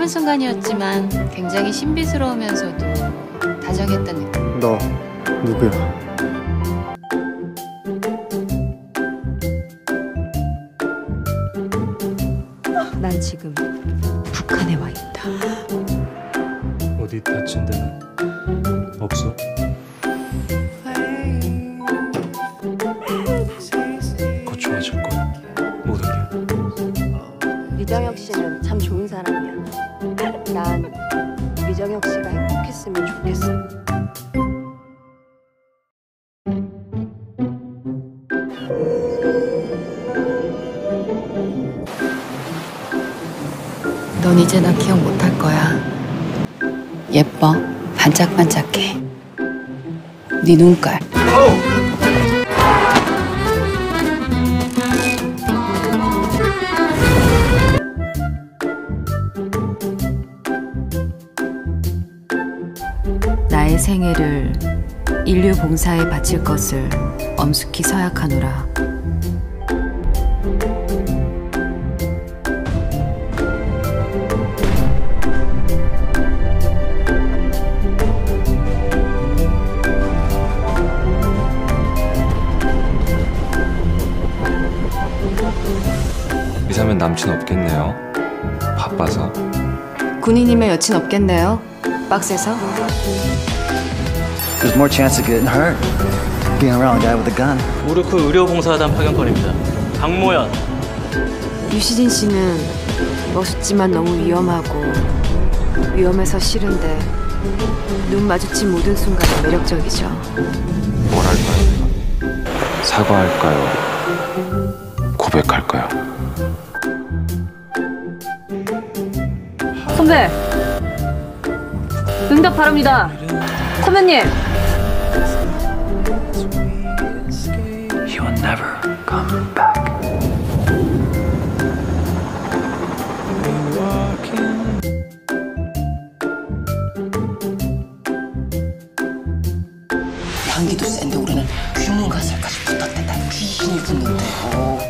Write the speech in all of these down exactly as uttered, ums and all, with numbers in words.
순간이었지만 굉장히 신비스러우면서도 다정했던 느낌. 너 누구야? 난 지금 북한에 와 있다. 어디 다친 데는 없어? 곧 좋아질 거야. 모든 게. 미정혁 씨는 참 좋은 사람이야. 난 미정혁 씨가 행복했으면 좋겠어. 넌 이제 나 기억 못할 거야. 예뻐, 반짝반짝해. 네 눈깔. 나의 생애를 인류 봉사에 바칠 것을 엄숙히 서약하노라. 이사면 남친 없겠네요. 바빠서. 군인이면 여친 없겠네요. 빡세서. There's more chance of getting hurt being around a guy with a gun. 우르크 의료봉사단 파견권입니다. 박모연. 유시진 씨는 멋있지만 너무 위험하고 위험해서 싫은데 눈 마주친 모든 순간이 매력적이죠. 뭐랄까요? 사과할까요? 고백할까요? 선배! 응답 바랍니다. 선배님! He will never come back. 향기도 센데 우리는 귀문 가설까지 붙었대. 귀신이 붙는데. 어.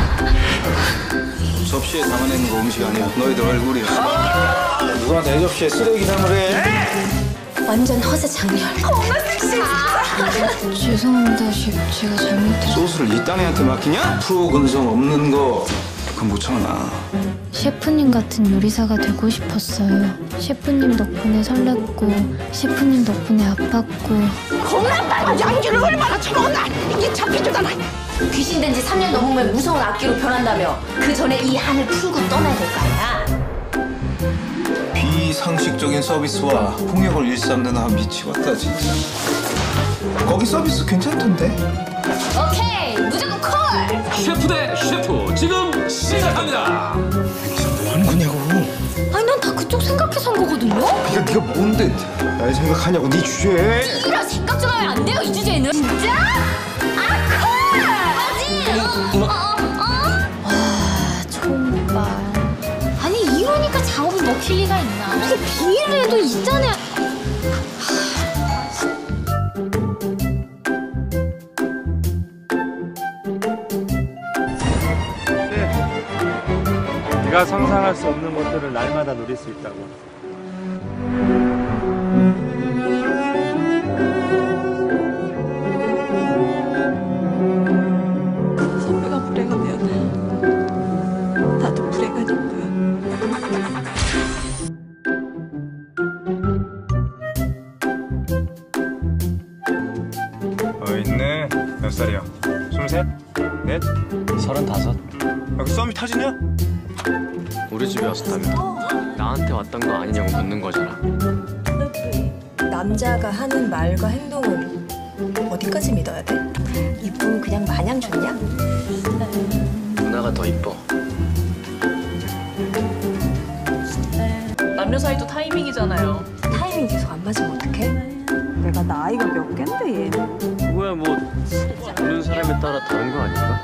접시에 담아내는 거 음식 아니야. 너희들 얼굴이야. 누가 내 접시에 쓰레기 담으래? 완전 허세 장렬. 겁나 섹시해. 죄송합니다, 셰프. 제가 잘못했어요. 소스를 이 땅애한테 맡기냐? 프로 근성 없는 거. 그건 못 참아. 셰프님 같은 요리사가 되고 싶었어요. 셰프님 덕분에 설렜고 셰프님 덕분에 아팠고. 겁나 빨간 양주를 얼마나 처먹었나? 이게 잡히지도 않아. 귀신 된 지 삼 년 넘으면 무서운 악기로 변한다며. 그 전에 이 한을 풀고 떠나야 될 거 아니야. 비상식적인 서비스와 폭력을 일삼는 아 미치겠다 진짜. 거기 서비스 괜찮던데? 오케이, 무조건 콜! 셰프 대 셰프 지금 시작합니다. 뭐 하는 거냐고. 아니 난 다 그쪽 생각해서 한 거거든요? 네가 네가 뭔데 날 생각하냐고. 네 주제에. 이런 생각 좀 하면 안 돼요, 이 주제에는. 진짜? 아, 콜! 맞지? 어, 어, 어? 와, 총발. 아니 이러니까 작업이 먹힐 리가 있나. 무슨 비밀을 해도 있잖아요. 네가 상상할 수 없는 것들을 날마다 누릴 수 있다고. 선배가 불행하면 나도 불행하니까. 어 있네. 몇 살이야? 스물셋? 넷? 서른다섯. 야, 그 썸이 타지냐? 우리 집에 왔었다며. 나한테 왔던 거 아니냐고 묻는 거잖아. 남자가 하는 말과 행동은 어디까지 믿어야 돼? 이쁜 그냥 마냥 좋냐? 누나가 더 이뻐. 남녀 사이도 타이밍이잖아요. 타이밍 계속 안 맞으면 어떡해? 내가 나이가 몇 갠데 얘는. 그거야 뭐 보는 사람에 따라 다른 거 아닐까?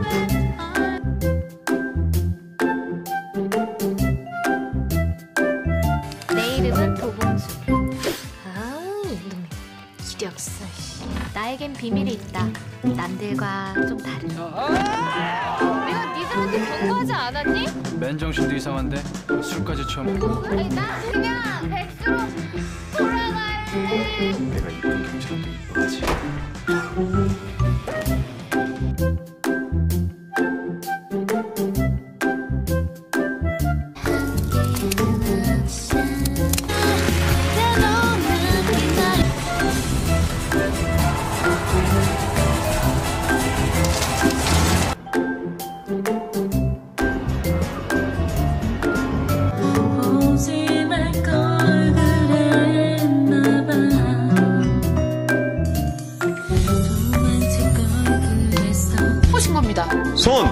내 이름은 도봉수. 아, 이놈의 이력서. 나에겐 비밀이 있다. 남들과 좀 다른. 내가 네가 사람도 경고하지 않았니? 맨정신도 이상한데 술까지 처음. 아니 나 그냥 백수로 돌아갈래. 내가 이쁜 경찰한테 이뻐하지. 겁니다. 손!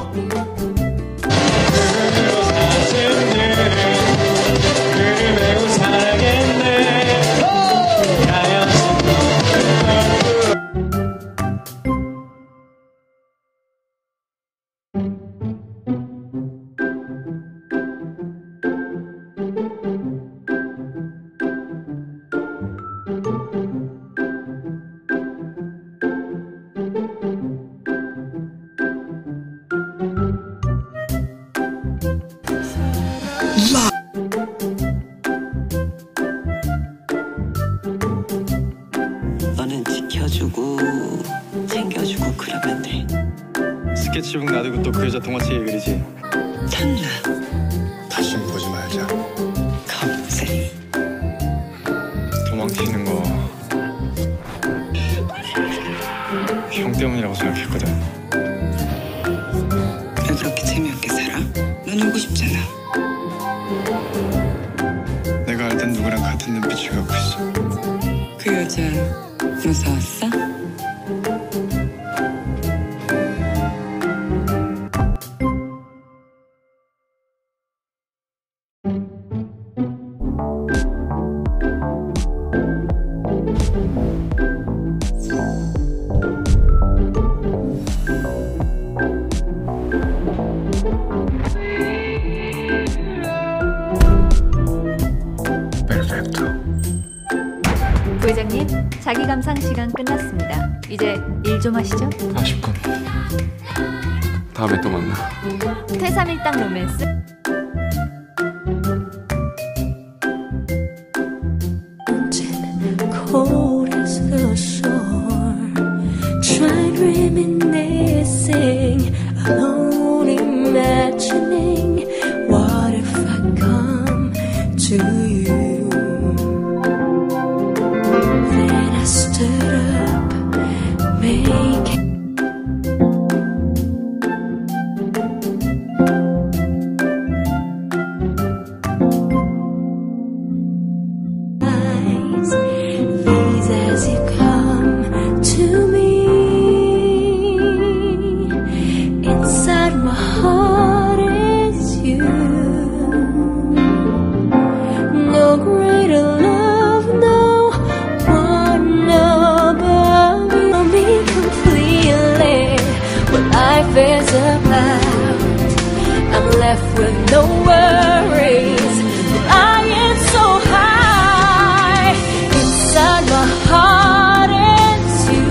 너는 지켜주고 챙겨주고 그러면 돼. 스케치북 놔두고 또 그 여자 동화책에 그리지. 찬우야, 다신 보지 말자. 갑자기 도망치는 거 형 때문이라고 생각했거든. 왜 그렇게 재미없게 살아? 넌 울고 싶잖아. 내가 알던 누구랑 같은 눈빛을 갖고 있어. 그 여자 무서웠어? 부회장님, 자기 감상 시간 끝났습니다. 이제 일 좀 하시죠. 사십 분. 다음에 또 만나. 퇴삼일당 로맨스. Cold as the shore, tried reminiscing, alone imagining, what if I come to you? Then I stood up, making as you come to me. Inside my heart is you. No greater love, no one above you. Know me completely. When life is about, I'm left with no worries. Flying so high. Inside my heart is you.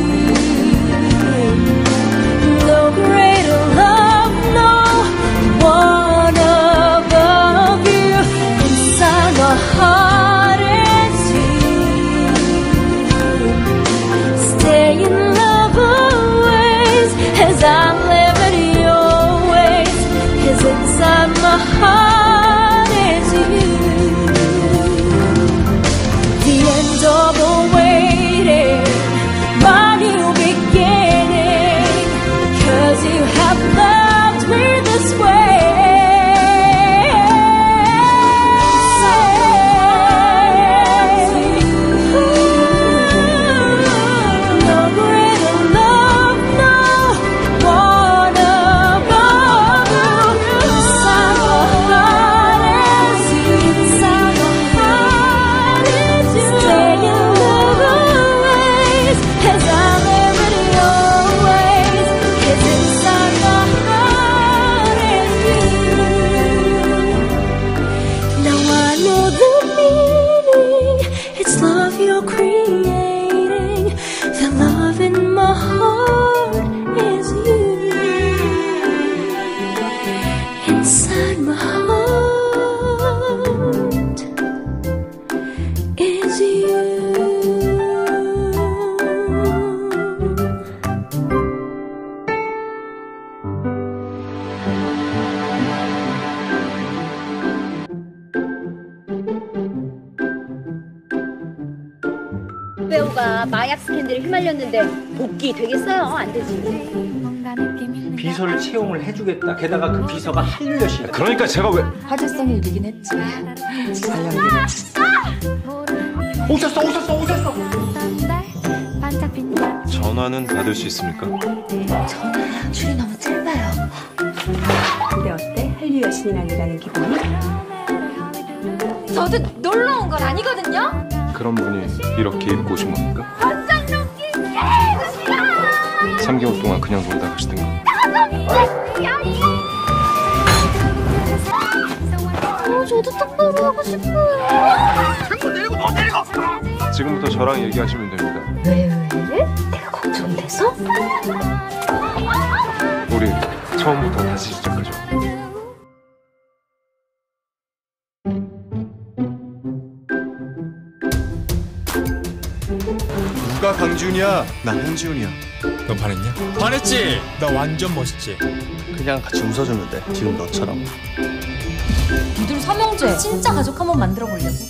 No greater love, no one above you. Inside my heart is you. Stay in love always as I live in your ways. 'Cause inside my heart is you. The end of the waiting, my new beginning, 'cause you have loved me this way. No greater love, no one above you. Inside my heart is you. Inside my heart is you. Stay in love always as I live in your ways. 'Cause inside my heart is you. Now I know the meaning. It's love you're creating. The love in my heart is you. 여배우가 마약 스캔들에 휘말렸는데 복귀 되겠어요? 안 되지. 비서를 채용을 해주겠다. 게다가 그 비서가 한류 여신. 그러니까 제가 왜 화제성이 일이긴 했지. 관련이긴 했지. 오셨어 오셨어 오셨어. 전화는 받을 수 있습니까? 전화랑 줄이 너무 짧아요. 근데 어때? 한류 여신이랑 일하는 기분이? 저도 놀러 온 건 아니거든요. 그런 분이 이렇게 입고 오신 겁니까? 완전 웃기지. 삼 개월 동안 그냥 놀다 가시던가. 어, 저도 똑바로 하고 싶어요. 지금부터 저랑 얘기하시면 됩니다. 왜 왜? 내가 걱정돼서? 우리 처음부터 다시 시작하죠. 누가 강지훈이야? 나 한지훈이야. 너 반했냐? 반했지! 나 완전 멋있지? 그냥 같이 웃어주면 돼. 지금 너처럼. 니들 삼형제 진짜 가족 한번 만들어 보려고.